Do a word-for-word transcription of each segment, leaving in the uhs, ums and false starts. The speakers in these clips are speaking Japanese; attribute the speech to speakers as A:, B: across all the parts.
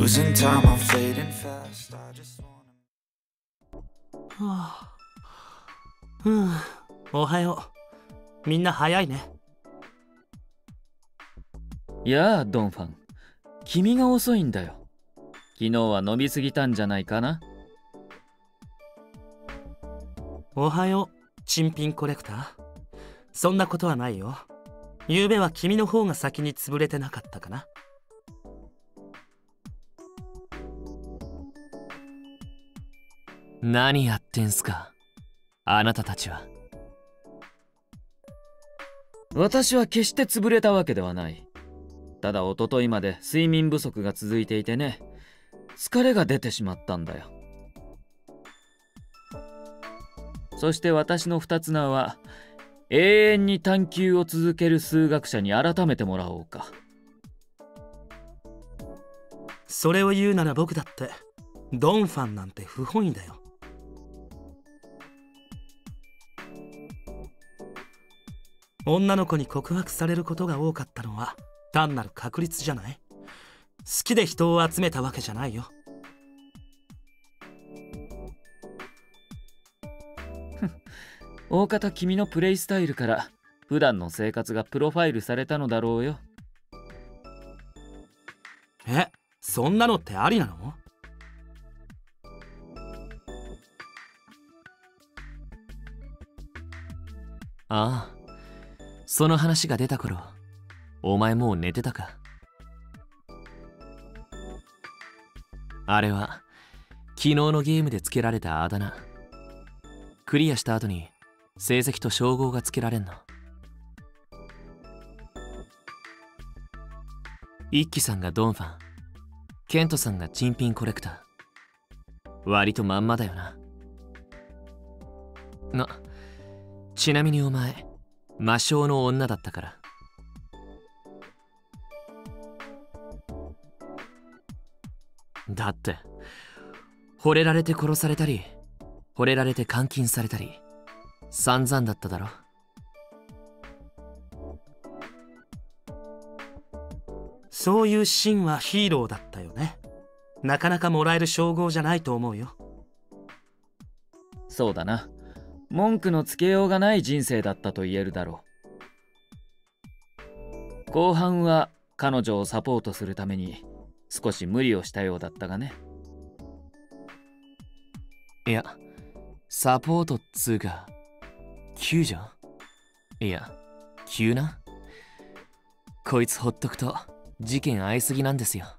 A: Losing time, I'm fading fast. I just wanna...
B: はあ、うん、おはよう。みんな早いね。
C: やあ、ドンファン。君が遅いんだよ。昨日は飲みすぎたんじゃないかな。
B: おはよう、珍品コレクター。そんなことはないよ。昨べは君の方が先に潰れてなかったかな。
D: 何やってんすか、あなたたちは。
C: 私は決して潰れたわけではない。ただ一昨日まで睡眠不足が続いていてね、疲れが出てしまったんだよ。そして私の二つ名は永遠に探求を続ける数学者に改めてもらおうか。
B: それを言うなら僕だってドンファンなんて不本意だよ。女の子に告白されることが多かったのは単なる確率じゃない？好きで人を集めたわけじゃないよ。
C: 大方君のプレイスタイルから普段の生活がプロファイルされたのだろうよ。
B: え、そんなのってありなの？
D: ああ、その話が出た頃、お前もう寝てたか。あれは昨日のゲームでつけられたあだ名。クリアした後に成績と称号がつけられんの。一輝さんがドンファン、ケントさんが珍品コレクター。割とまんまだよな。な、ちなみにお前魔性の女だったから。だって惚れられて殺されたり、惚れられて監禁されたり散々だっただろ。
B: そういうシーンはヒーローだったよね。なかなかもらえる称号じゃないと思うよ。
C: そうだな。文句のつけようがない人生だったと言えるだろう。後半は彼女をサポートするために少し無理をしたようだったがね。
D: いや、サポートっつうか救助？いや、急な。こいつほっとくと事件合いすぎなんですよ。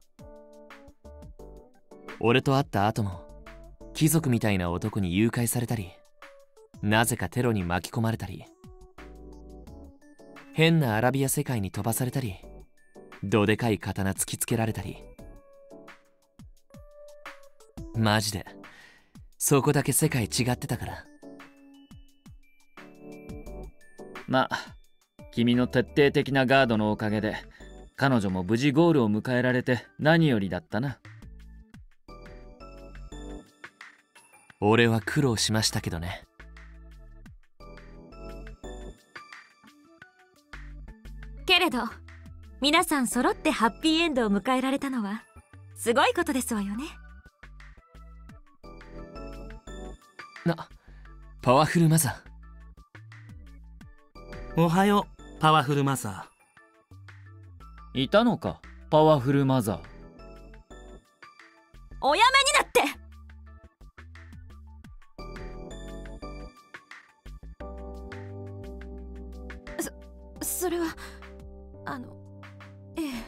D: 俺と会った後も貴族みたいな男に誘拐されたり、なぜかテロに巻き込まれたり、変なアラビア世界に飛ばされたり、どでかい刀突きつけられたり。マジでそこだけ世界違ってたから。
C: まあ君の徹底的なガードのおかげで彼女も無事ゴールを迎えられて何よりだったな。
D: 俺は苦労しましたけどね。
E: けれど皆さん揃ってハッピーエンドを迎えられたのはすごいことですわよね。
D: な、パワフルマザ
B: ー。おはよう、パワフルマザ
C: ー。いたのか、パワフルマザー。
E: おやめになって。そ、それはあの、ええ、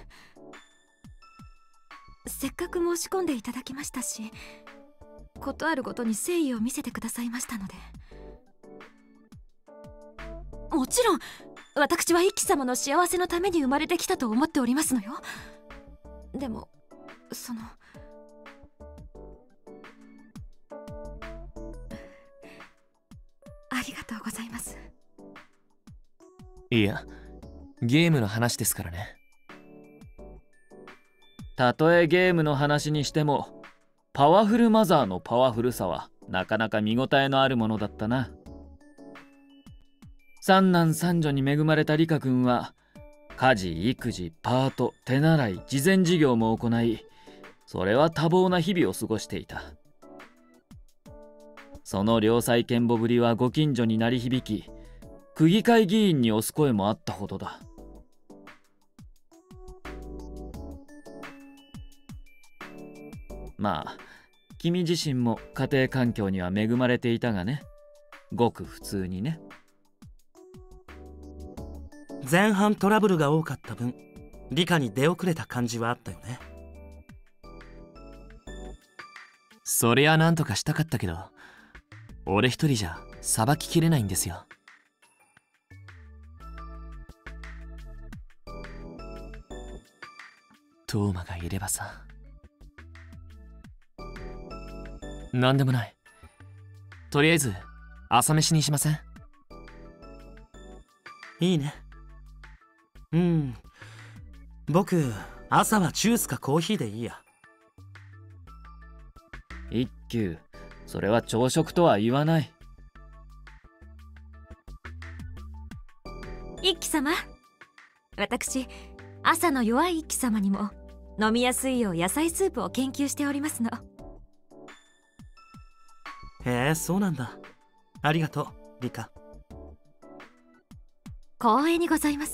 E: せっかく申し込んでいただきましたし、ことあるごとに誠意を見せてくださいましたので。もちろん私は一輝様の幸せのために生まれてきたと思っておりますのよ。でもそのありがとうございます。
D: いや、ゲームの話ですからね。
C: たとえゲームの話にしてもパワフルマザーのパワフルさはなかなか見応えのあるものだったな。三男三女に恵まれたリカ君は家事育児パート手習い慈善事業も行い、 それは多忙な日々を過ごしていた。その良妻賢母ぶりはご近所に鳴り響き、区議会議員に押す声もあったほどだ。まあ君自身も家庭環境には恵まれていたがね。ごく普通にね。
B: 前半トラブルが多かった分、理科に出遅れた感じはあったよね。
D: そりゃなんとかしたかったけど、俺一人じゃさばききれないんですよ。トーマがいればさ。なんでもない。とりあえず朝飯にしません？
B: いいね。うん、僕朝はジュースかコーヒーでいいや。
C: 一休、それは朝食とは言わない。
E: 一輝様、私朝の弱い一輝様にも飲みやすいよう野菜スープを研究しておりますの。
B: へえ、そうなんだ。ありがとうリカ。
E: 光栄にございます。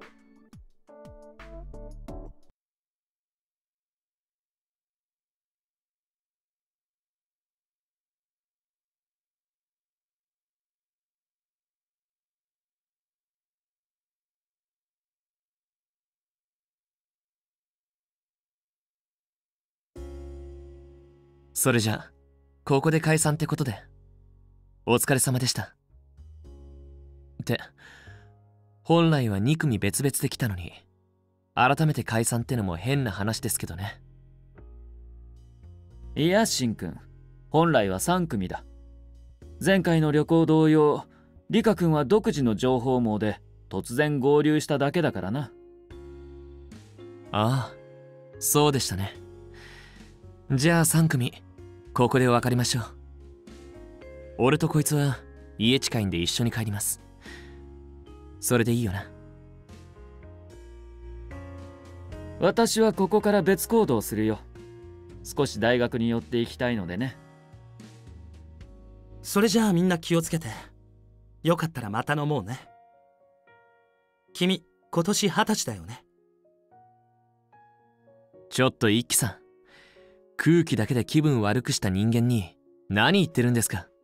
D: それじゃここで解散ってことで。お疲れ様でした。って本来はに組別々で来たのに、改めて解散ってのも変な話ですけどね。
C: いやシンくん、本来はさん組だ。前回の旅行同様、リカ君は独自の情報網で突然合流しただけだからな。
D: ああ、そうでしたね。じゃあさん組ここで分かりましょう。俺とこいつは家近いんで一緒に帰ります。それでいいよな。
C: 私はここから別行動するよ。少し大学に寄っていきたいのでね。
B: それじゃあみんな気をつけて。よかったらまた飲もうね。君今年二十歳だよね。
D: ちょっと一輝さん、空気だけで気分悪くした人間に何言ってるんですか。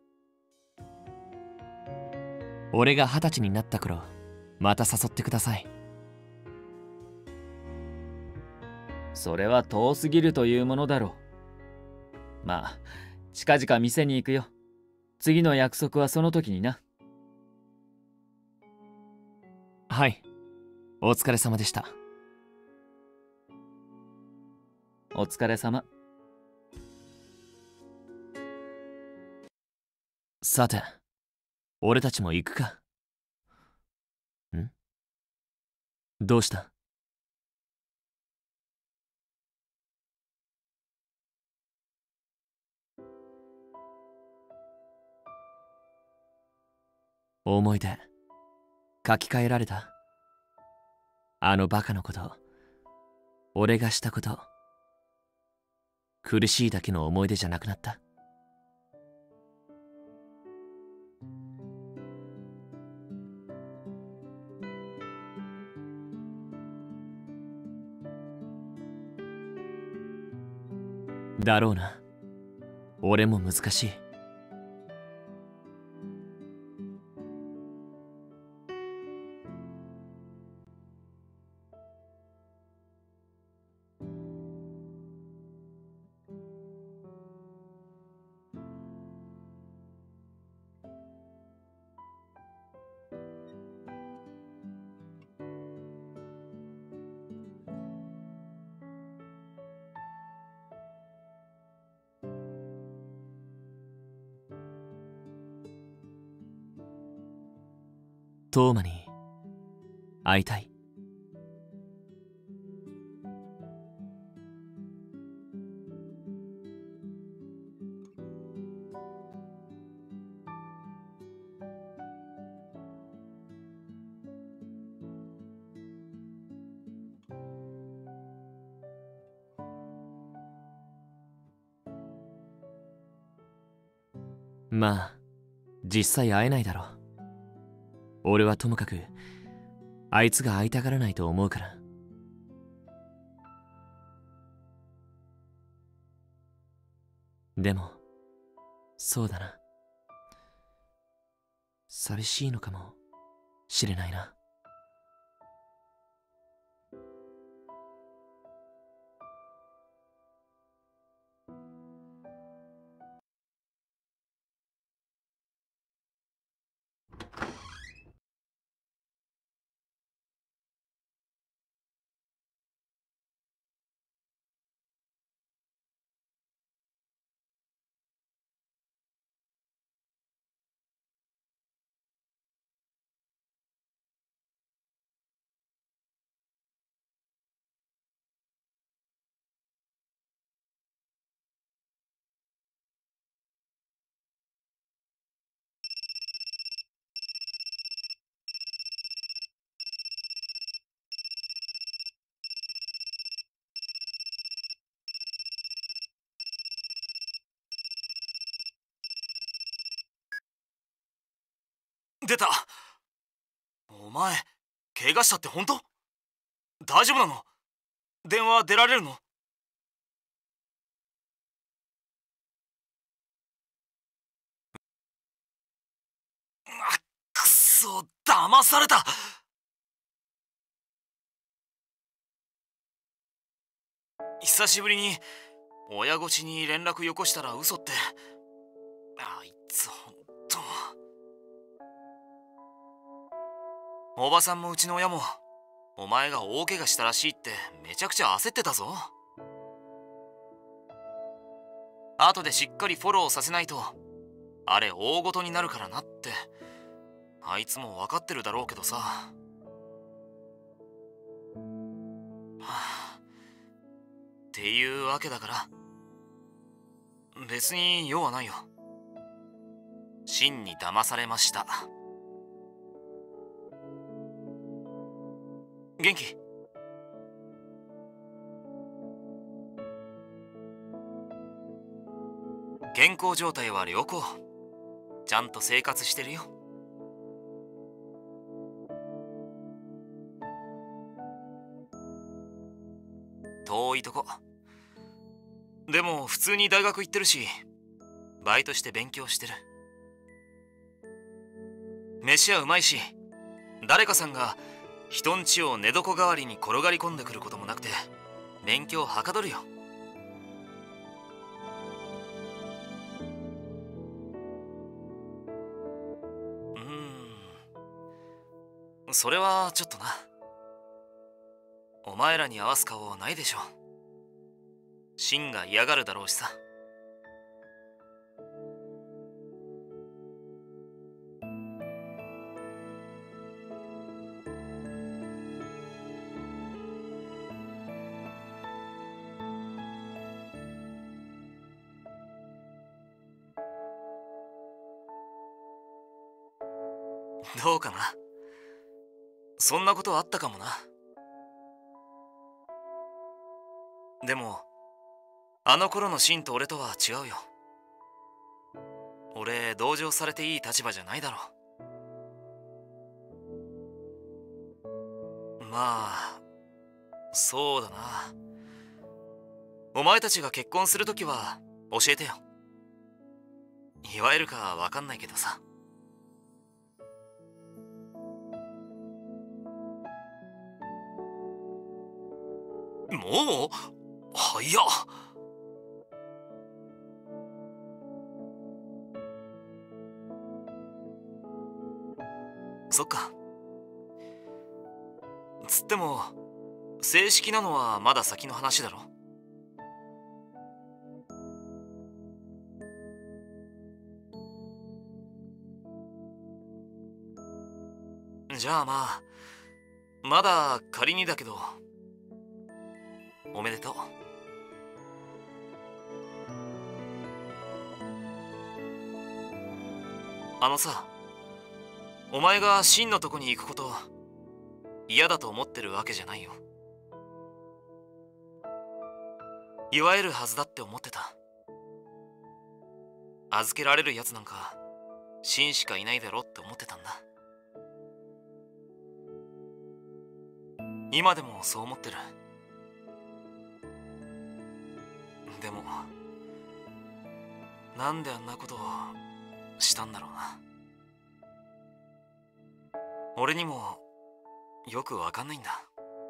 D: 俺が二十歳になった頃また誘ってください。
C: それは遠すぎるというものだろう。まあ近々店に行くよ。次の約束はその時にな。
D: はい、お疲れ様でした。
C: お疲れ様。
D: さて俺たちも行くか。ん？どうした？思い出書き換えられた？あのバカのこと、俺がしたこと、苦しいだけの思い出じゃなくなった？だろうな。俺も難しい。トーマに会いたい。 まあ実際会えないだろう。俺はともかくあいつが会いたがらないと思うから。でもそうだな、寂しいのかもしれないな。
B: 出た。お前怪我したって本当？大丈夫なの？電話出られるの？あ、くそ、騙された。久しぶりに親越しに連絡よこしたら嘘って。あいつほんと。おばさんもうちの親もお前が大怪我したらしいってめちゃくちゃ焦ってたぞ。後でしっかりフォローさせないとあれ大ごとになるからなってあいつも分かってるだろうけどさ。はあ、っていうわけだから別に用はないよ。真に騙されました。元気？健康状態は良好。ちゃんと生活してるよ。遠いとこ。でも普通に大学行ってるしバイトして勉強してる。飯はうまいし誰かさんが人ん家を寝床代わりに転がり込んでくることもなくて勉強はかどるよ。うーん、それはちょっとな。お前らに合わす顔ないでしょ。シンが嫌がるだろうしさ。どうかな。そんなことあったかもな。でもあの頃のシンと俺とは違うよ。俺同情されていい立場じゃないだろう。まあそうだな。お前たちが結婚するときは教えてよ。祝えるかわかんないけどさ。もう早っ。そっか。つっても正式なのはまだ先の話だろ。じゃあまあまだ仮にだけどおめでとう。あのさ、お前がシンのとこに行くこと嫌だと思ってるわけじゃないよ。祝えるはずだって思ってた。 預けられるやつなんかシンしかいないだろって思ってたんだ。今でもそう思ってる。でもなんであんなことをしたんだろうな。俺にもよくわかんないんだ。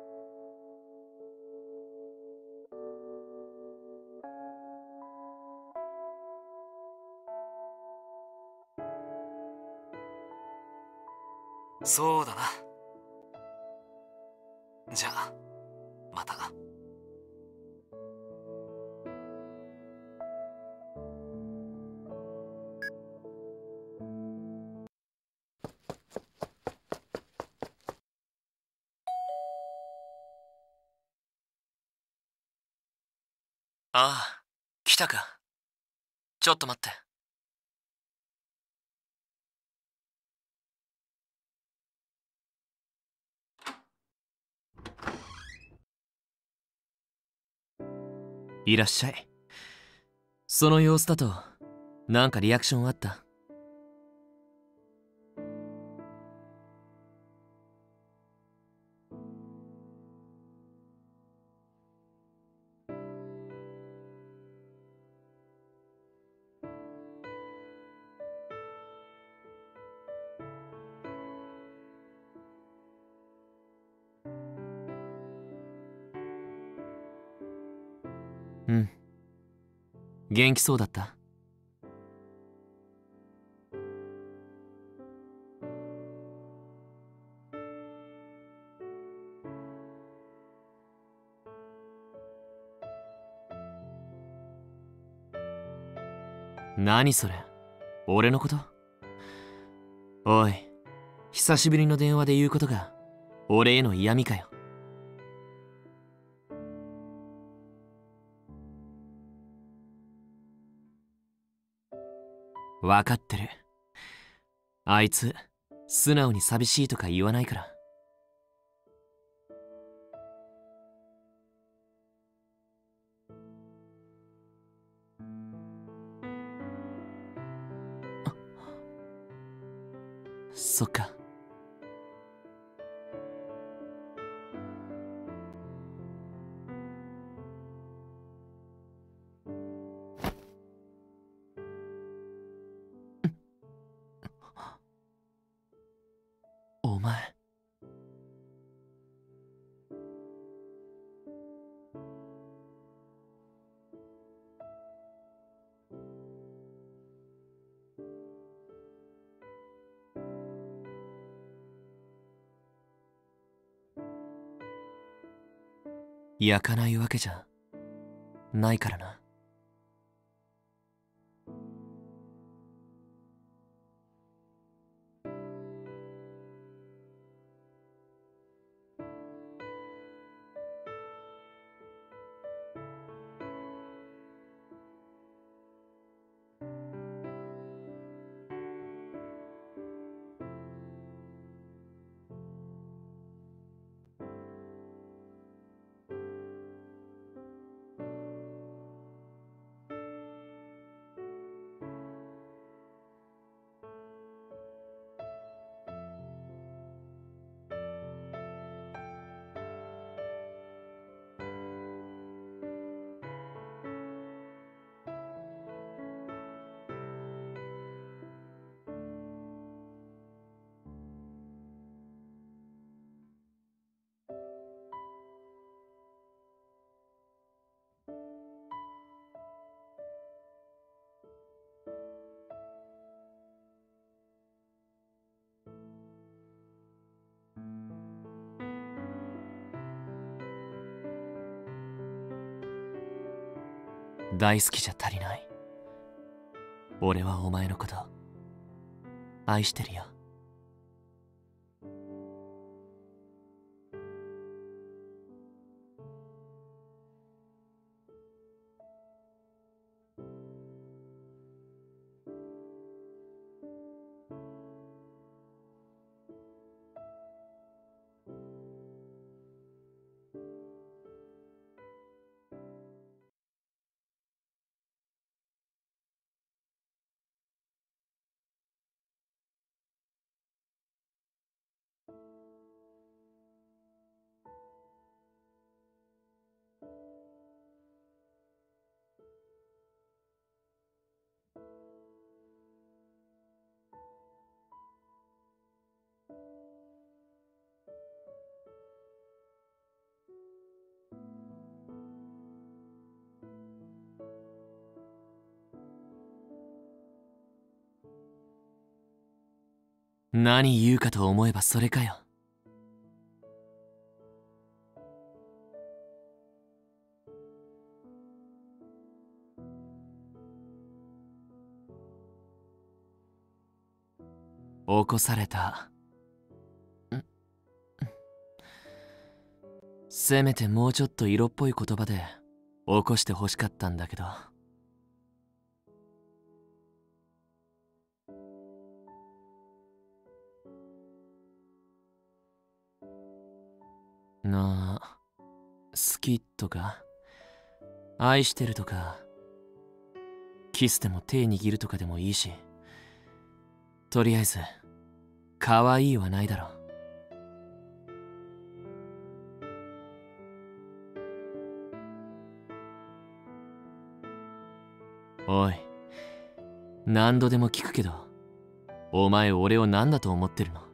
B: そうだな。じゃあまた。
D: ああ、来たか。ちょっと待って。いらっしゃい。その様子だとなんかリアクションあった？うん。元気そうだった？何それ？俺のこと？おい、久しぶりの電話で言うことが俺への嫌味かよ。わかってる。あいつ素直に寂しいとか言わないから。そっか。お前。焼かないわけじゃないからな。大好きじゃ足りない。俺はお前のこと愛してるよ。 何言うかと思えばそれかよ。起こされた。んせめてもうちょっと色っぽい言葉で起こしてほしかったんだけど。なあ、好きとか愛してるとかキスでも手握るとかでもいいし、とりあえず可愛いはないだろう。おい、何度でも聞くけど、お前俺を何だと思ってるの？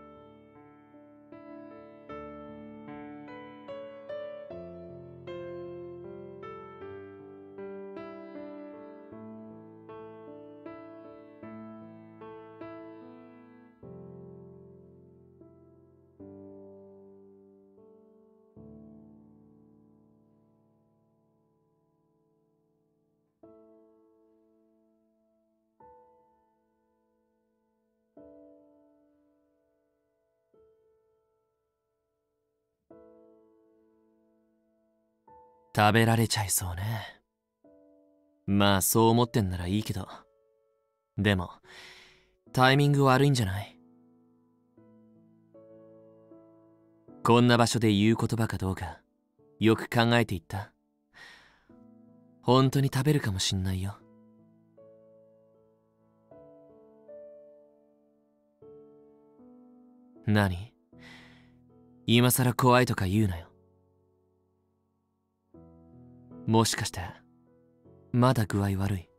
D: 食べられちゃいそうね。まあそう思ってんならいいけど、でもタイミング悪いんじゃない？こんな場所で言う言葉かどうかよく考えていった？本当に食べるかもしんないよ。何？今さら怖いとか言うなよ。もしかしてまだ具合悪い？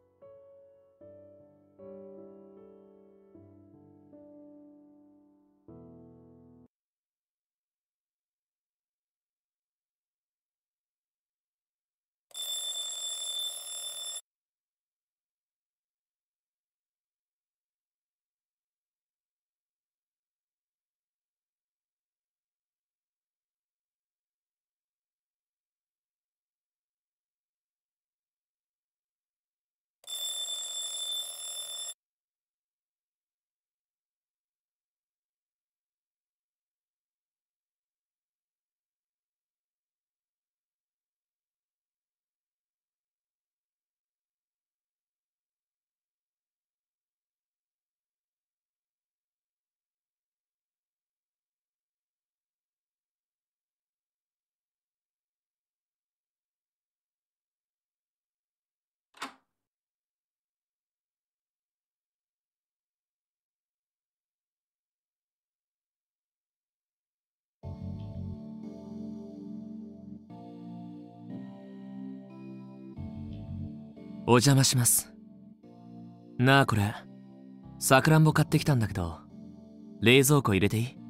D: お邪魔します。なあこれさくらんぼ買ってきたんだけど、冷蔵庫入れていい？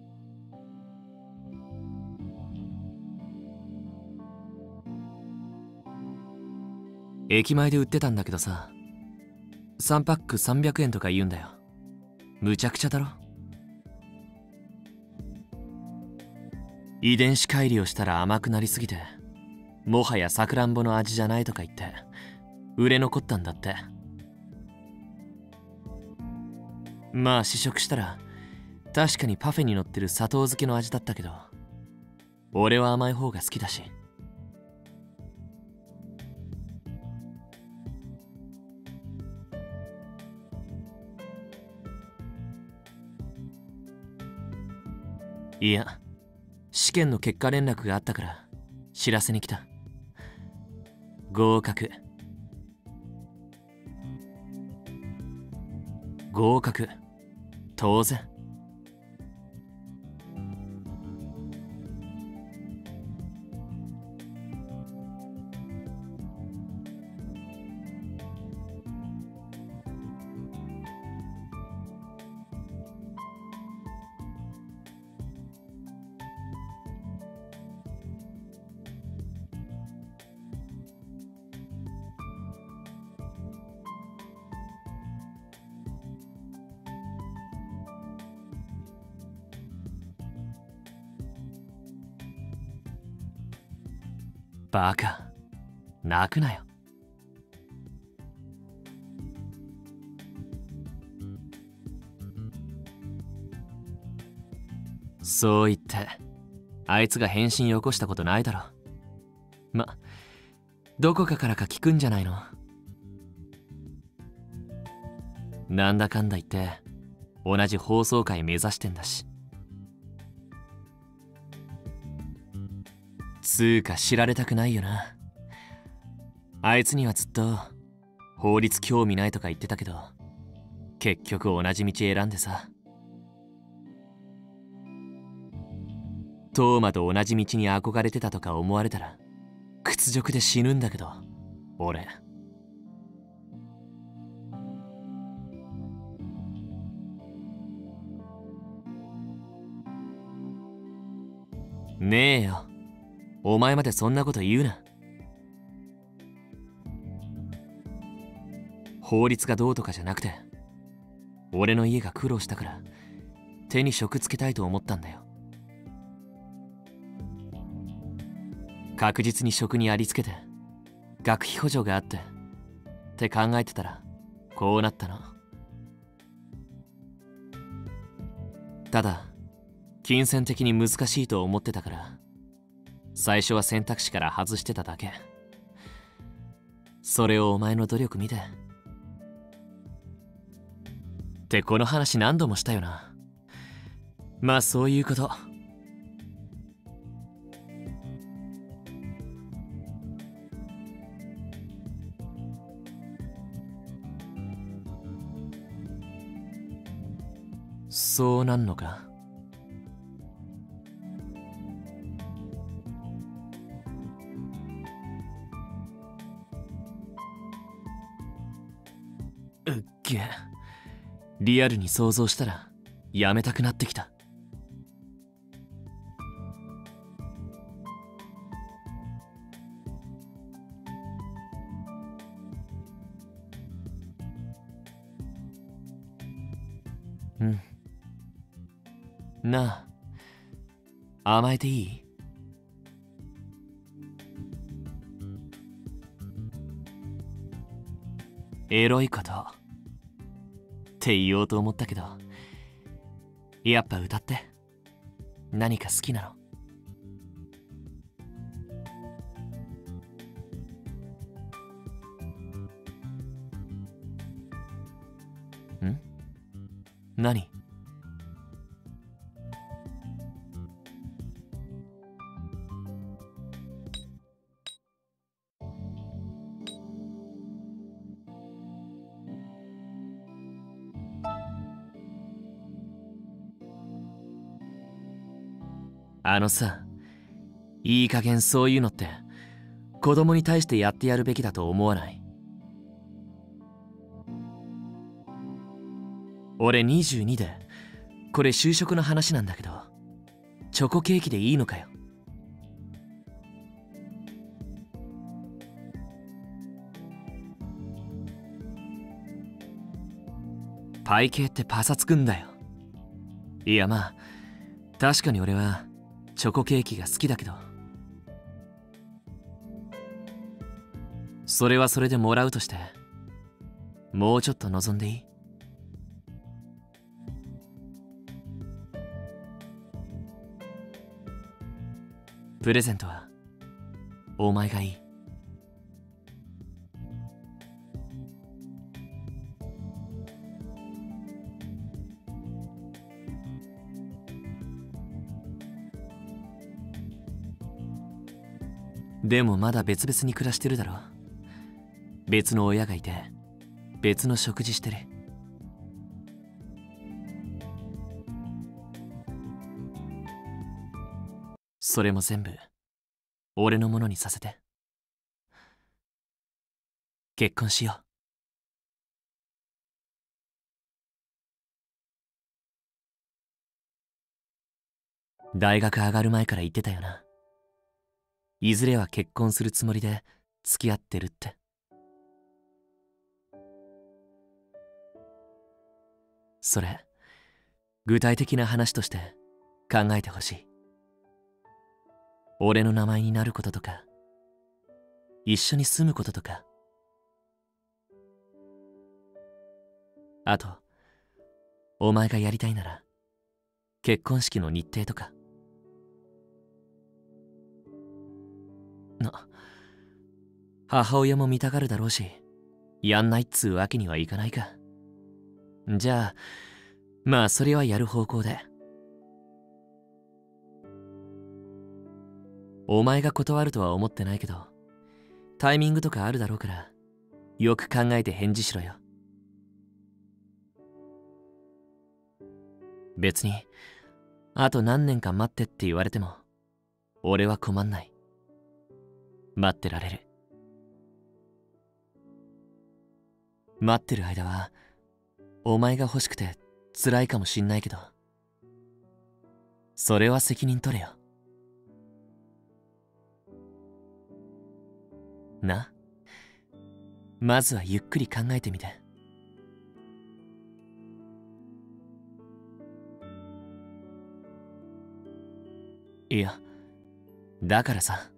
D: 駅前で売ってたんだけどさ、さんパックさんびゃくえんとか言うんだよ。むちゃくちゃだろ。遺伝子改良したら甘くなりすぎて、もはやさくらんぼの味じゃないとか言って売れ残ったんだって。まあ試食したら確かにパフェに乗ってる砂糖漬けの味だったけど、俺は甘い方が好きだし。いや、試験の結果連絡があったから知らせに来た。合格。合格。当然。 バカ、泣くなよ。そう言ってあいつが返信よこしたことないだろ。ま、どこかからか聞くんじゃないの。なんだかんだ言って同じ放送回目指してんだし。つーか知られたくないよな。あいつにはずっと法律興味ないとか言ってたけど、結局同じ道選んでさ。トーマと同じ道に憧れてたとか思われたら屈辱で死ぬんだけど、俺。ねえよ、お前までそんなこと言うな。法律がどうとかじゃなくて、俺の家が苦労したから手に職つけたいと思ったんだよ。確実に職にありつけて学費補助があってって考えてたらこうなったの。ただ金銭的に難しいと思ってたから最初は選択肢から外してただけ。それをお前の努力見てってこの話何度もしたよな。まあそういうこと。そうなんのか。うっげえ、リアルに想像したらやめたくなってきた。うん。なあ、甘えていい？エロいことって言おうと思ったけど、やっぱ歌って。何か好きなの？ん？何？あのさ、いい加減そういうのって子供に対してやってやるべきだと思わない？俺にじゅうにで、これ就職の話なんだけど、チョコケーキでいいのかよ。パイ系ってパサつくんだよ。いやまあ確かに俺はチョコケーキが好きだけど、それはそれでもらうとして、もうちょっと望んでいい？プレゼントはお前がいい。でもまだ別々に暮らしてるだろ。別の親がいて別の食事してる。それも全部俺のものにさせて。結婚しよう。大学上がる前から言ってたよな。いずれは結婚するつもりで付き合ってるって。それ具体的な話として考えてほしい。俺の名前になることとか一緒に住むこととか。あとお前がやりたいなら結婚式の日程とか。な、母親も見たがるだろうし、やんないっつうわけにはいかないか。じゃあまあそれはやる方向で。お前が断るとは思ってないけど、タイミングとかあるだろうから、よく考えて返事しろよ。別にあと何年か待ってって言われても俺は困んない。待ってられる。待ってる間はお前が欲しくて辛いかもしんないけど、それは責任取れよな。まずはゆっくり考えてみて。いや、だからさ。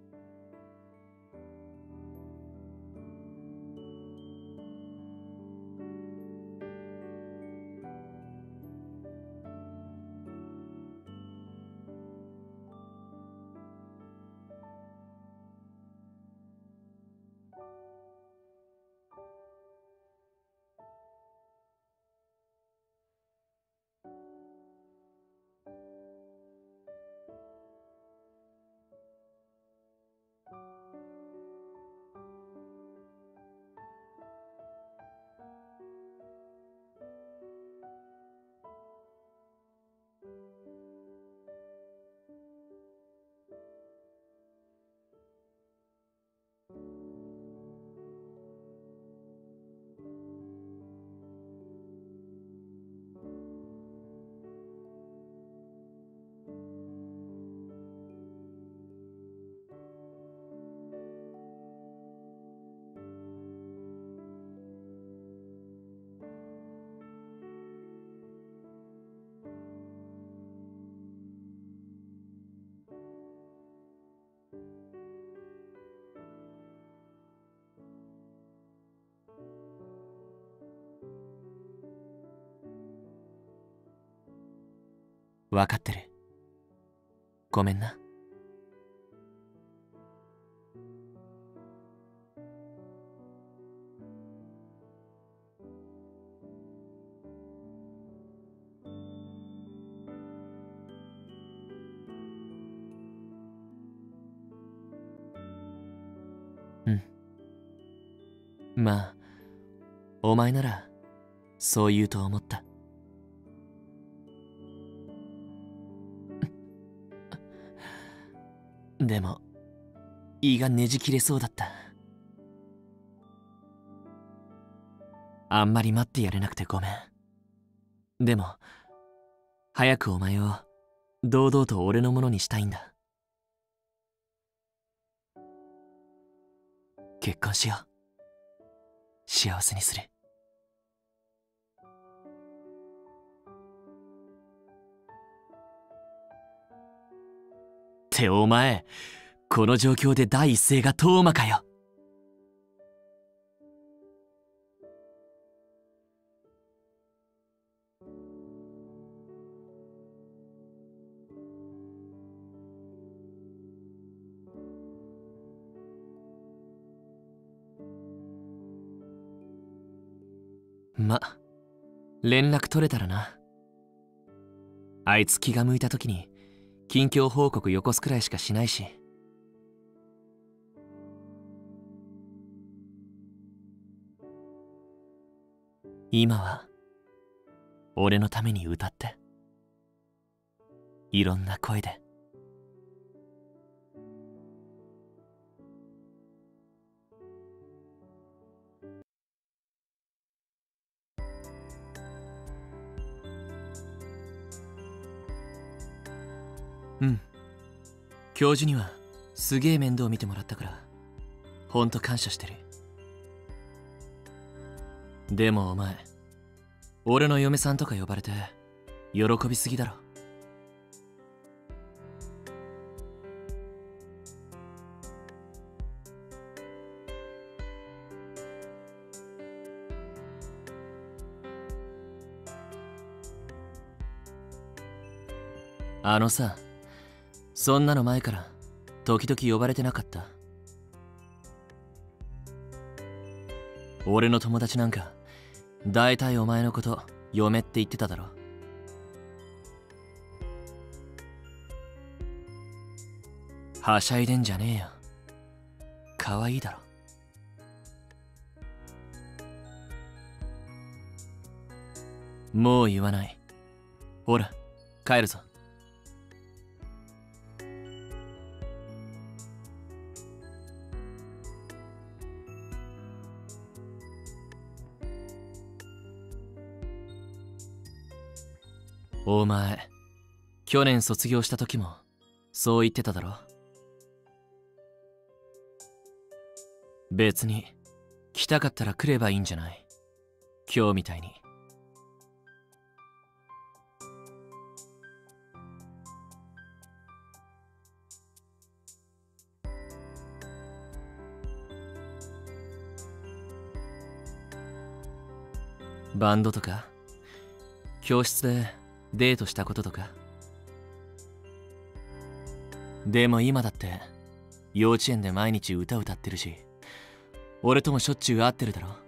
D: わかってる。ごめんな。うん。まあ、お前ならそう言うと思った。でも胃がねじ切れそうだった。あんまり待ってやれなくてごめん。でも早くお前を堂々と俺のものにしたいんだ。結婚しよう。幸せにする。ってお前、この状況で第一声がトーマかよ。ま、連絡取れたらな。あいつ気が向いた時に近況報告よこすくらいしかしないし。今は俺のために歌って。いろんな声で。うん。教授にはすげえ面倒見てもらったからほんと感謝してる。でもお前、俺の嫁さんとか呼ばれて喜びすぎだろ。 あのさ、そんなの前から時々呼ばれてなかった？俺の友達なんか大体お前のこと嫁って言ってただろ。はしゃいでんじゃねえよ。可愛いだろ。もう言わない。ほら帰るぞ。お前去年卒業した時もそう言ってただろ。別に来たかったら来ればいいんじゃない？今日みたいに。バンドとか教室でデートしたこととか。でも今だって幼稚園で毎日歌歌ってるし、俺ともしょっちゅう会ってるだろ。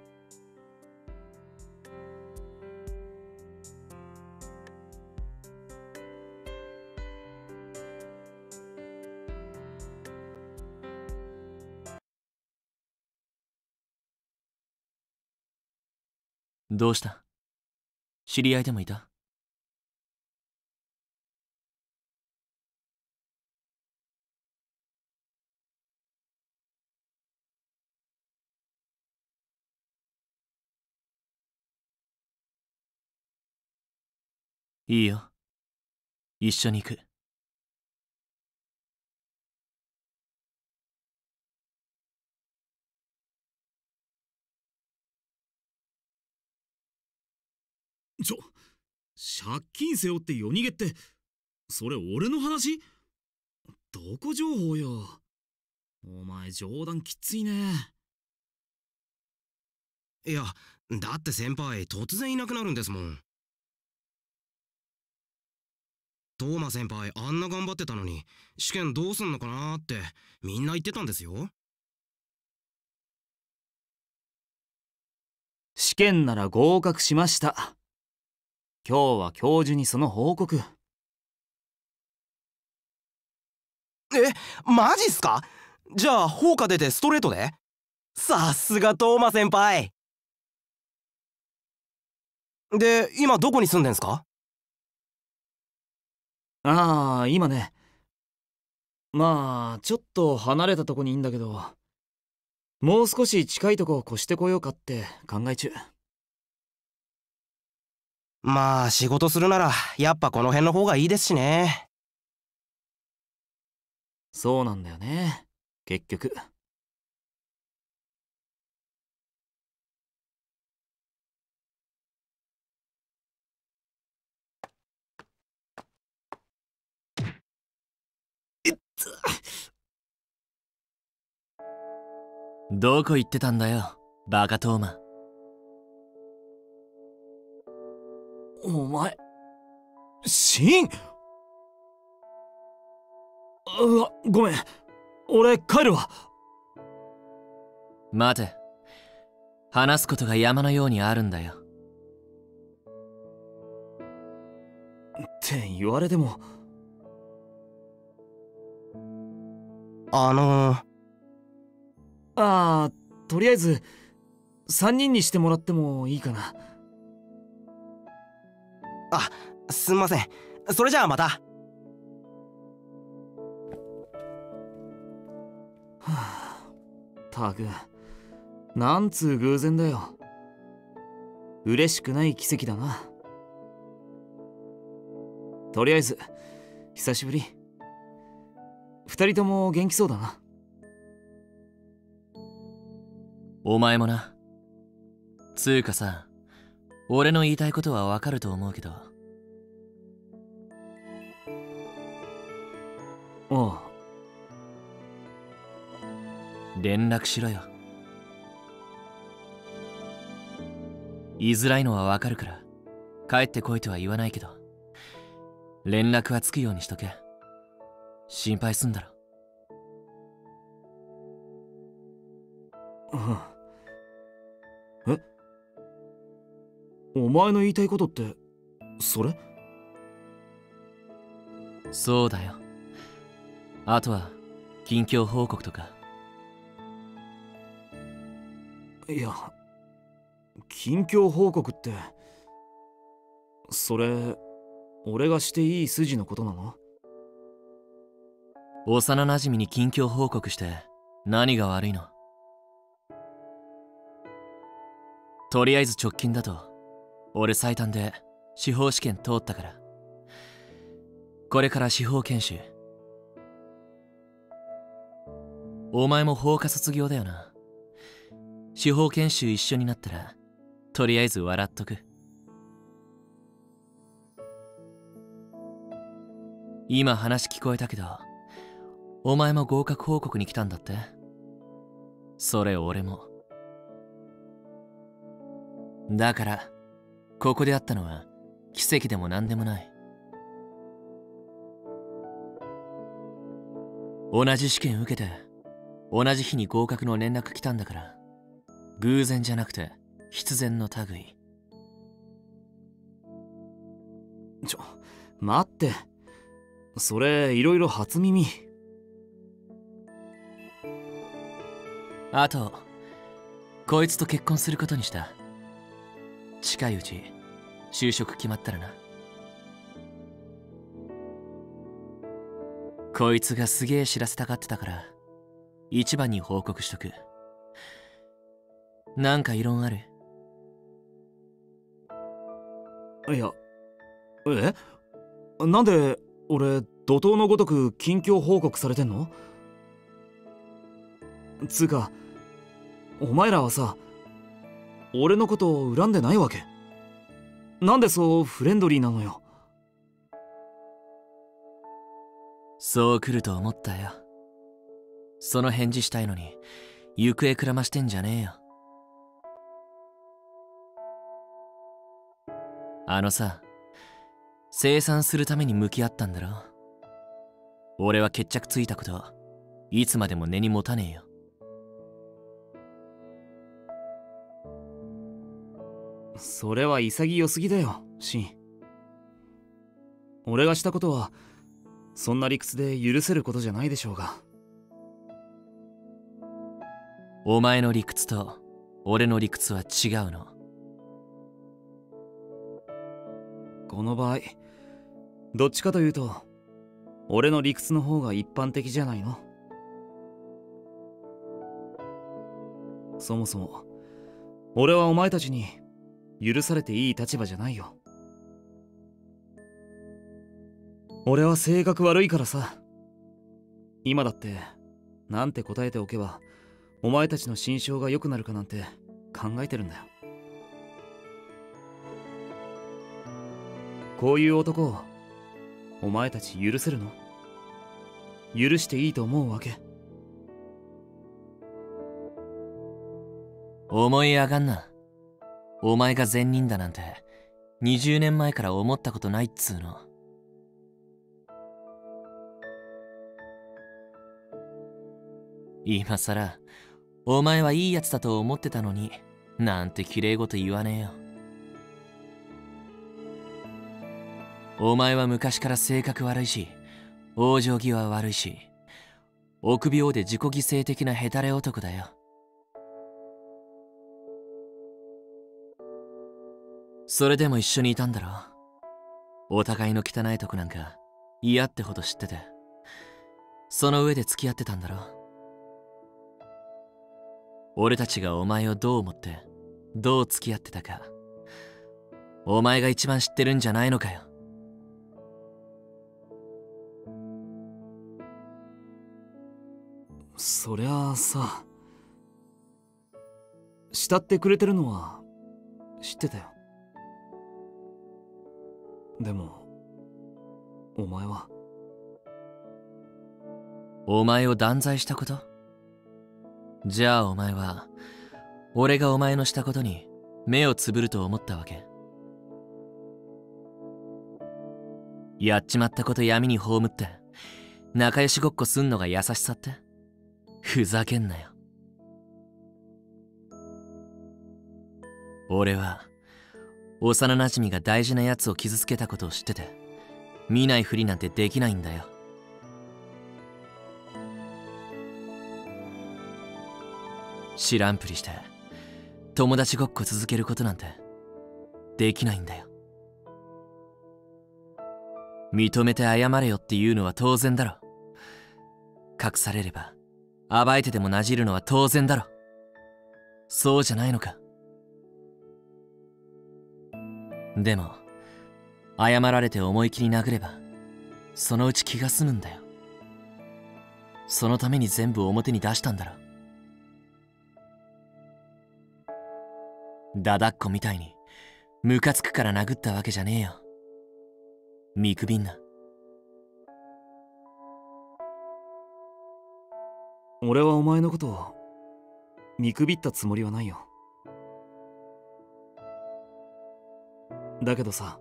D: どうした？知り合いでもいた？いいよ。一緒に行く。
F: ちょ、借金背負って夜逃げって、それ俺の話？どこ情報よ。お前冗談きついね。
G: いや、だって先輩突然いなくなるんですもん。トーマ先輩あんな頑張ってたのに試験どうすんのかなーってみんな言ってたんですよ。
B: 試験なら合格しました。今日は教授にその報告。
G: え、マジっすか？じゃあ法科出てストレートで？さすがトーマ先輩。で今どこに住んでんすか？
B: ああ、今ね。まあちょっと離れたとこにいんだけど、もう少し近いとこ越してこようかって考え中。
G: まあ仕事するならやっぱこの辺の方がいいですしね。
B: そうなんだよね、結局。
D: どこ行ってたんだよ、バカトーマ。
B: お前、シン。うわ、ごめん。俺帰るわ。
D: 待て。話すことが山のようにあるんだよ。
B: って言われても。
G: あのー、
B: ああ、とりあえずさんにんにしてもらってもいいかな。
G: あ、すんません。それじゃあまた。は
B: あ、たく、なんつう偶然だよ。嬉しくない奇跡だな。とりあえず久しぶり。二人とも元気そうだな。
D: お前もな。つうかさ、俺の言いたいことはわかると思うけど。
B: ああ。
D: 連絡しろよ。言いづらいのはわかるから帰ってこいとは言わないけど、 連絡はつくようにしとけ。心配すんだろ。
F: うん。え、お前の言いたいことってそれ？
D: そうだよ。あとは近況報告とか。
F: いや、近況報告ってそれ俺がしていい筋のことなの？
D: 幼なじみに近況報告して何が悪いの？とりあえず直近だと俺最短で司法試験通ったから。これから司法研修。お前も法科卒業だよな。司法研修一緒になったらとりあえず笑っとく。今話聞こえたけど、お前も合格報告に来たんだって？それ俺も。だからここで会ったのは奇跡でも何でもない。同じ試験受けて同じ日に合格の連絡来たんだから、偶然じゃなくて必然の類。
F: ちょ、待って、それいろいろ初耳。
D: あとこいつと結婚することにした。近いうち就職決まったらな。こいつがすげえ知らせたがってたから一番に報告しとく。なんか異論ある？
F: いや、え？なんで俺怒涛のごとく近況報告されてんの？つうかお前らはさ、俺のことを恨んでないわけ？なんでそうフレンドリーなのよ。
D: そう来ると思ったよ。その返事したいのに行方くらましてんじゃねえよ。あのさ、清算するために向き合ったんだろ。俺は決着ついたこといつまでも根に持たねえよ。
F: それは潔すぎだよ、シン。俺がしたことはそんな理屈で許せることじゃないでしょうが。
D: お前の理屈と俺の理屈は違うの。
F: この場合どっちかというと俺の理屈の方が一般的じゃないの？そもそも俺はお前たちに許されていい立場じゃないよ。俺は性格悪いからさ。今だってなんて答えておけばお前たちの心象が良くなるかなんて考えてるんだよ。こういう男をお前たち許せるの？許していいと思うわけ？
D: 思い上がんな。お前が善人だなんてにじゅうねんまえから思ったことないっつうの。今さらお前はいいやつだと思ってたのになんて綺麗事言わねえよ。お前は昔から性格悪いし往生際悪いし臆病で自己犠牲的なヘタレ男だよ。それでも一緒にいたんだろ。お互いの汚いとこなんか嫌ってほど知ってて、その上で付き合ってたんだろ。俺たちがお前をどう思ってどう付き合ってたかお前が一番知ってるんじゃないのかよ。
F: そりゃあさ、慕ってくれてるのは知ってたよ。でもお前は。
D: お前を断罪したこと？じゃあお前は俺がお前のしたことに目をつぶると思ったわけ？ やっちまったこと闇に葬って仲良しごっこすんのが優しさって？ふざけんなよ。俺は幼なじみが大事なやつを傷つけたことを知ってて見ないふりなんてできないんだよ。知らんぷりして友達ごっこ続けることなんてできないんだよ。認めて謝れよっていうのは当然だろ。隠されれば暴いてでもなじるのは当然だろ。そうじゃないのか。でも謝られて思い切り殴ればそのうち気が済むんだよ。そのために全部表に出したんだろ。だだっこみたいにムカつくから殴ったわけじゃねえよ。見くびんな。
B: 俺はお前のことを見くびったつもりはないよ。だけどさ、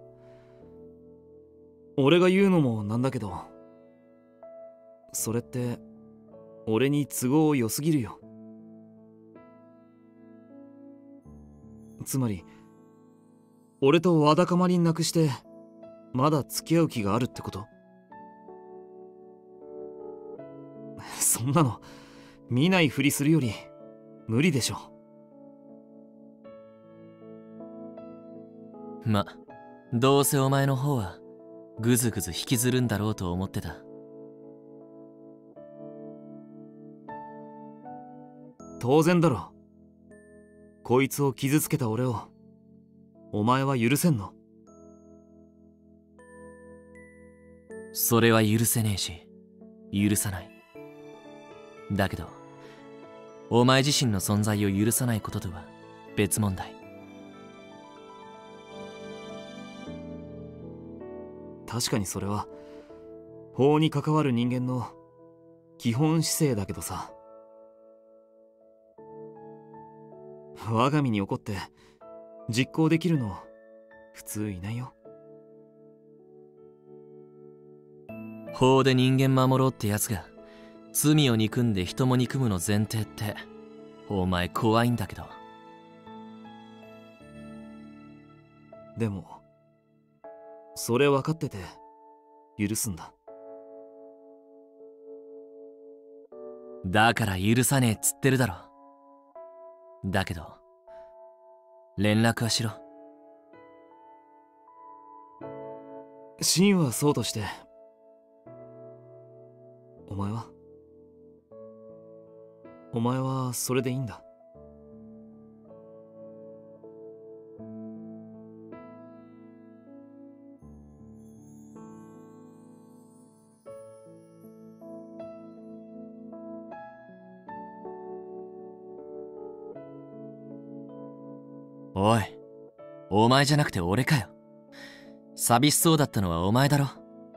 B: 俺が言うのもなんだけど、それって俺に都合良すぎるよ。つまり俺とわだかまりなくしてまだ付き合う気があるってこと？そんなの見ないふりするより無理でしょ。
D: ま、どうせお前の方はぐずぐず引きずるんだろうと思ってた。
B: 当然だろ。こいつを傷つけた俺をお前は許せんの？
D: それは許せねえし許さない。だけどお前自身の存在を許さないこととは別問題。
B: 確かにそれは法に関わる人間の基本姿勢だけどさ、我が身に起こって実行できるの普通いないよ。
D: 法で人間守ろうってやつが罪を憎んで人も憎むの前提ってお前怖いんだけど。
B: でもそれ分かってて許すんだ。
D: だから許さねえっつってるだろ。だけど連絡はしろ。
B: 真はそうとしてお前はお前はそれでいいんだ。
D: おい、お前じゃなくて俺かよ。寂しそうだったのはお前だろ。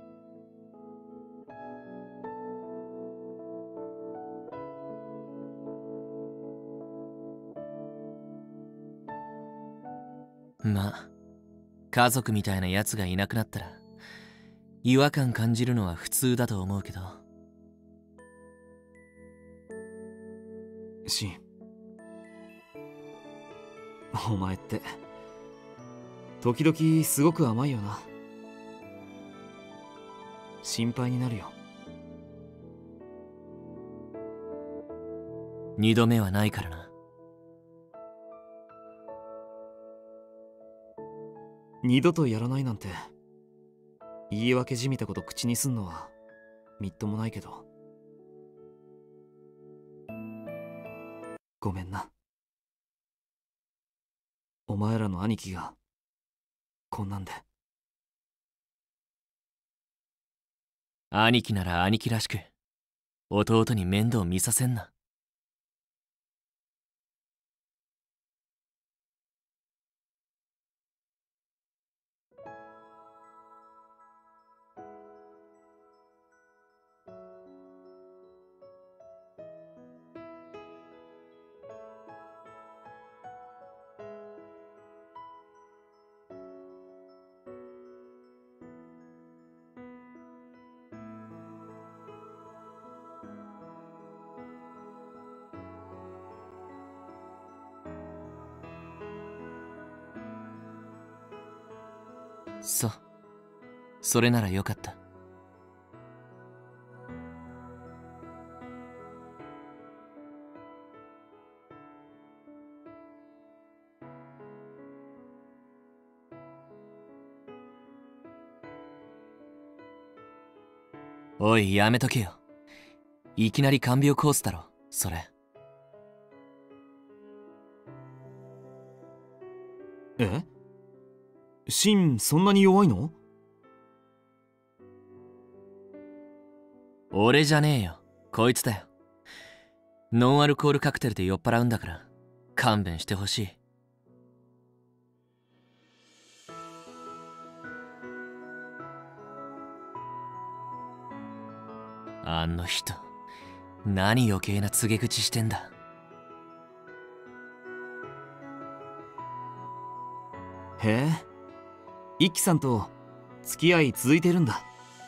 D: まあ家族みたいなやつがいなくなったら違和感感じるのは普通だと思うけど。
B: 真、お前って時々すごく甘いよな。心配になるよ。
D: 二度目はないからな。
B: 二度とやらないなんて言い訳じみたこと口にすんのはみっともないけど、ごめんな。お前らの兄貴がこんなんで。
D: 兄貴なら兄貴らしく弟に面倒見させんな。 そう。それならよかった。おい、やめとけよ。いきなり看病コースだろ、それ。
F: え？シン、そんなに弱いの？
D: 俺じゃねえよ、こいつだよ。ノンアルコールカクテルで酔っ払うんだから勘弁してほしい。あの人、何余計な告げ口してんだ。
F: へえ、一輝さんと付き合い続いてるんだ。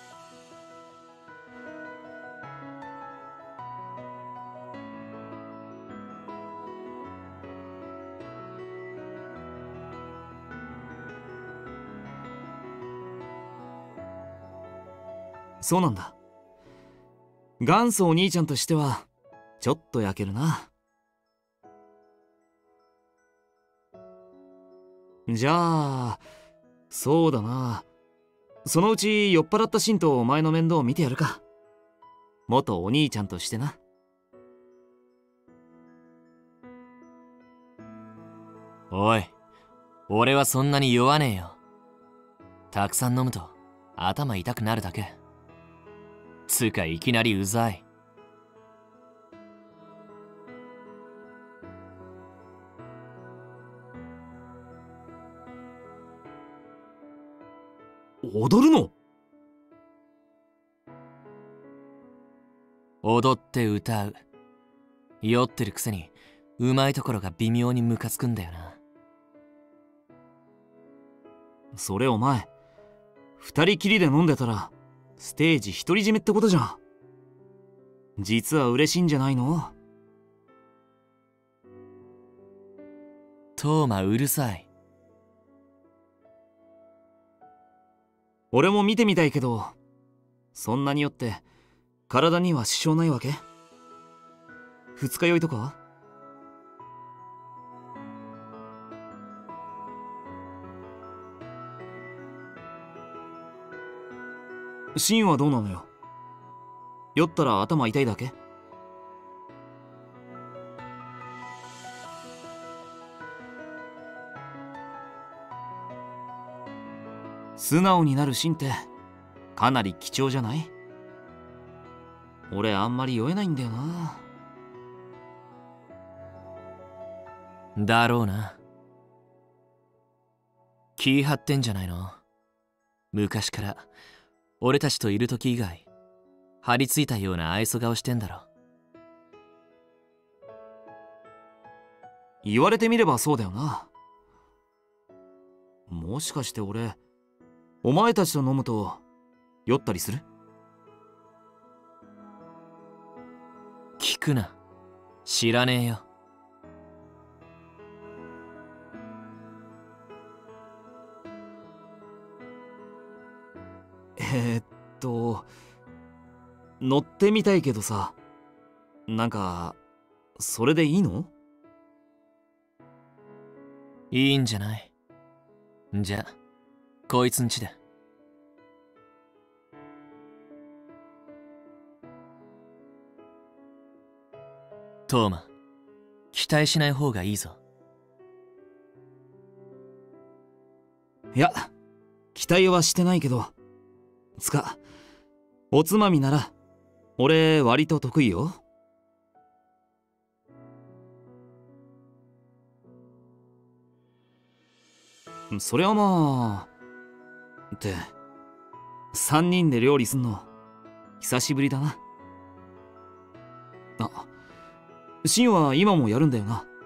F: そうなんだ。元祖お兄ちゃんとしてはちょっと焼けるな。じゃあそうだな、そのうち酔っ払ったシンとお前の面倒を見てやるか。元お兄ちゃんとしてな。
D: おい、俺はそんなに酔わねえよ。たくさん飲むと頭痛くなるだけ。つうかいきなりうざい。
F: 踊るの？
D: 踊って歌う。酔ってるくせにうまいところが微妙にムカつくんだよな。
F: それお前二人きりで飲んでたらステージ独り占めってことじゃん。実は嬉しいんじゃないの？
D: トーマうるさい。
F: 俺も見てみたいけど、そんなに酔って体には支障ないわけ？二日酔いとか？シンはどうなのよ？酔ったら頭痛いだけ？素直になるシンってかなり貴重じゃない？俺あんまり酔えないんだよな。
D: だろうな。気張ってんじゃないの？昔から俺たちといる時以外張り付いたような愛想顔してんだろ。
F: 言われてみればそうだよな。もしかして俺お前たちと飲むと酔ったりする？
D: 聞くな、知らねえよ。
F: えー、っと乗ってみたいけどさ、なんかそれでいいの？
D: いいんじゃない。じゃあこいつんちで。トーマ、期待しない方がいいぞ。
F: いや、期待はしてないけど、つかおつまみなら俺割と得意よ。そりゃまあって三人で料理すんの久しぶりだな。あ、シンは今もやるんだよな？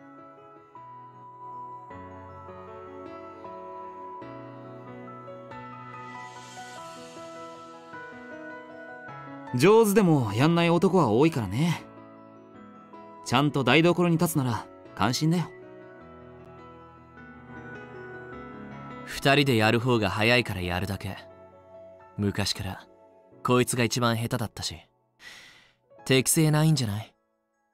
F: 上手でもやんない男は多いからね。ちゃんと台所に立つなら感心だよ。
D: 二人でやる方が早いからやるだけ。昔からこいつが一番下手だったし、適性ないんじゃない？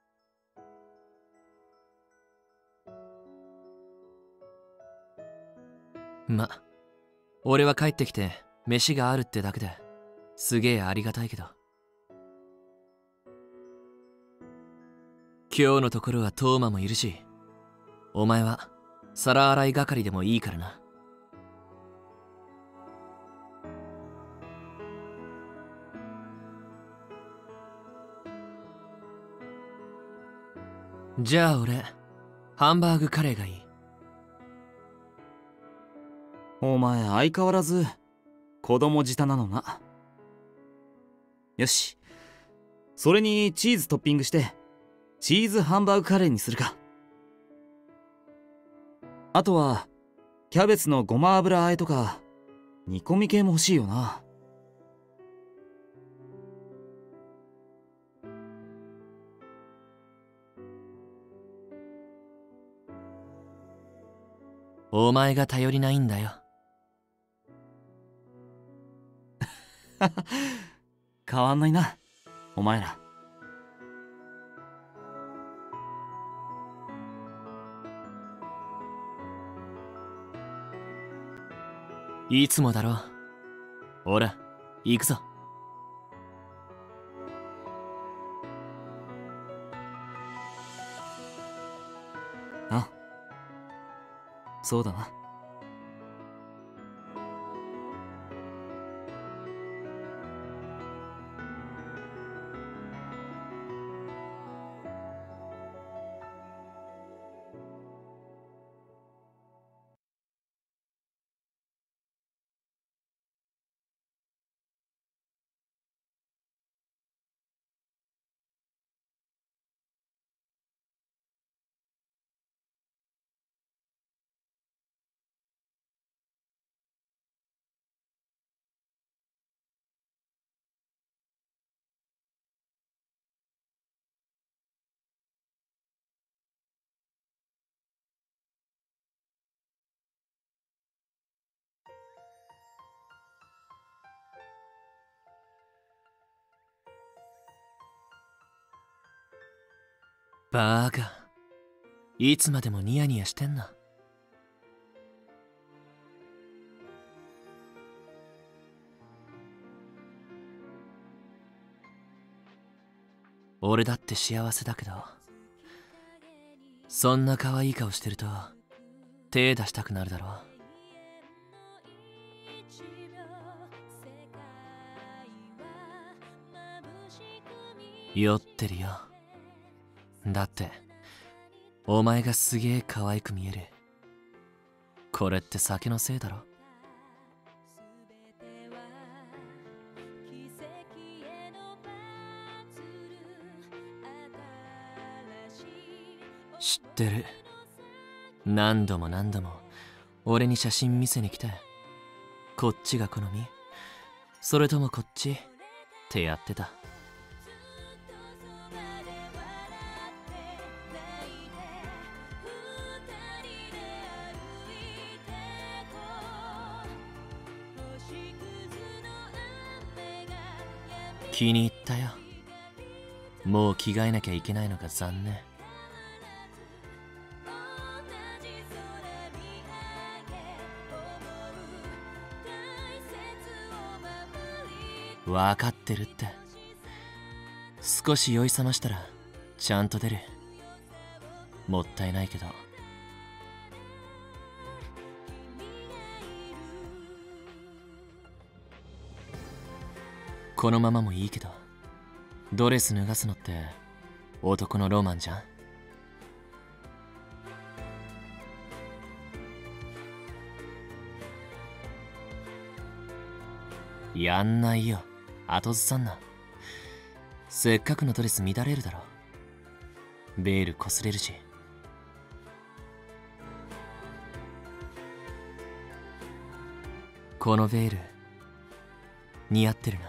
D: ま、俺は帰ってきて飯があるってだけですげえありがたいけど。今日のところはトーマもいるし、お前は皿洗い係でもいいからな。じゃあ俺ハンバーグカレーがいい。
B: お前相変わらず子供舌なのな。よし、それにチーズトッピングしてチーズハンバーグカレーにするか。あとはキャベツのごま油和えとか煮込み系も欲しいよな。
D: お前が頼りないんだよ。
B: 変わんないな、お前ら。
D: いつもだろ。ほら、行くぞ。
B: あ、そうだな。
D: バーカ、いつまでもニヤニヤしてんな。俺だって幸せだけど、そんな可愛い顔してると手出したくなるだろ。酔ってるよ。だってお前がすげえ可愛く見える。これって酒のせいだろ。知ってる。何度も何度も俺に写真見せに来て、こっちが好み、それともこっちってやってた。気に入ったよ。もう着替えなきゃいけないのが残念。わかってるって。少し酔い覚ましたらちゃんと出る。もったいないけど。このままもいいけど、ドレス脱がすのって男のロマンじゃん。やんないよ、後ずさんな。せっかくのドレス乱れるだろ。ベール擦れるし。このベール似合ってるな。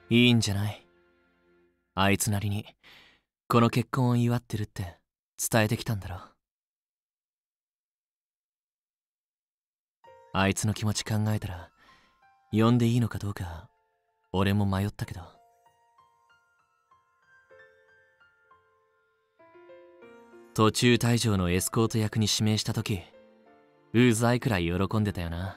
D: いいんじゃない。あいつなりにこの結婚を祝ってるって伝えてきたんだろ。あいつの気持ち考えたら呼んでいいのかどうか俺も迷ったけど。途中退場のエスコート役に指名した時うざいくらい喜んでたよな。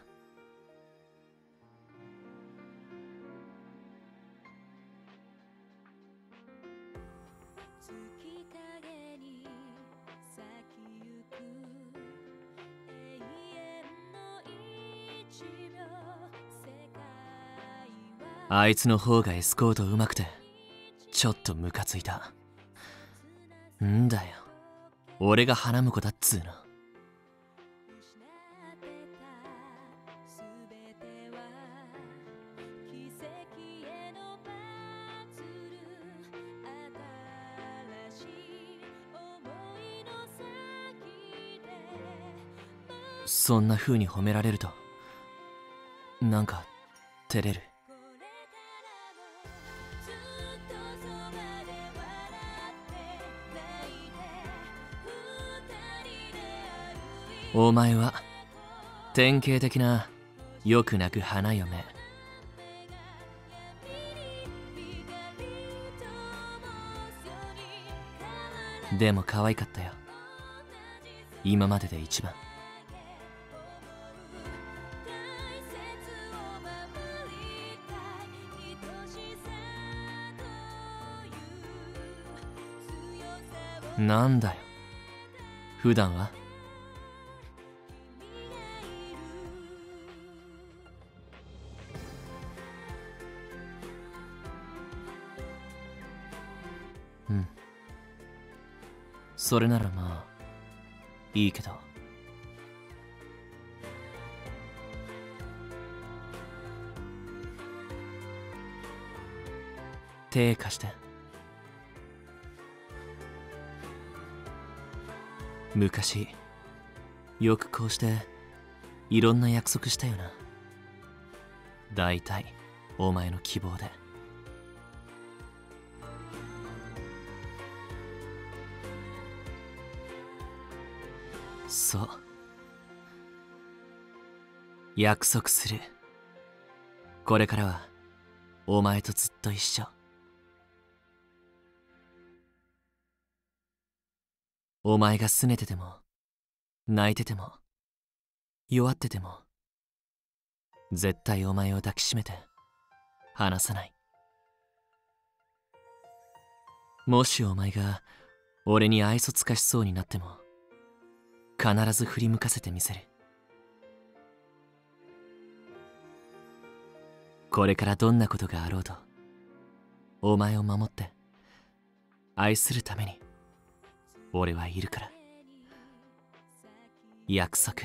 D: あいつの方がエスコート上手くてちょっとムカついた。んだよ、俺が花婿だっつうの。そんな風に褒められるとなんか照れる。お前は典型的なよく泣く花嫁。でも可愛かったよ、今までで一番。なんだよ、普段は？うん。それならまあいいけど。手貸して。昔よくこうしていろんな約束したよな。だいたいお前の希望で。そう、約束する。これからはお前とずっと一緒。お前が拗ねてても泣いてても弱ってても絶対お前を抱きしめて離さない。もしお前が俺に愛想つかしそうになっても必ず振り向かせてみせる。これからどんなことがあろうとお前を守って愛するために俺はいるから。約束。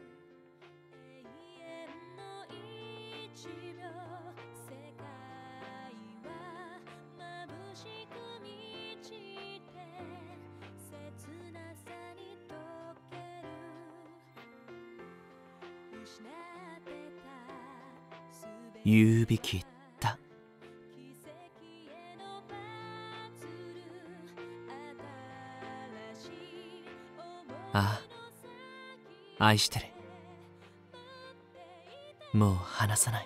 D: 言うべきだ。ああ、愛してる。もう離さない。